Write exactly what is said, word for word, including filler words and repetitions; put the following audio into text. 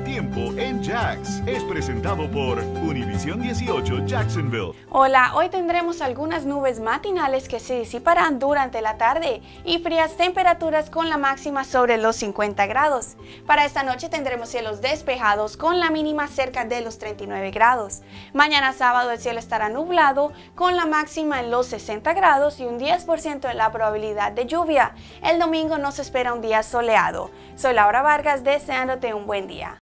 tiempo en Jax. Es presentado por Univisión dieciocho Jacksonville. Hola, hoy tendremos algunas nubes matinales que se disiparán durante la tarde y frías temperaturas con la máxima sobre los cincuenta grados. Para esta noche tendremos cielos despejados con la mínima cerca de los treinta y nueve grados. Mañana sábado el cielo estará nublado con la máxima en los sesenta grados y un diez por ciento de la probabilidad de lluvia. El domingo nos espera un día soleado. Soy Laura Vargas deseándote un buen día.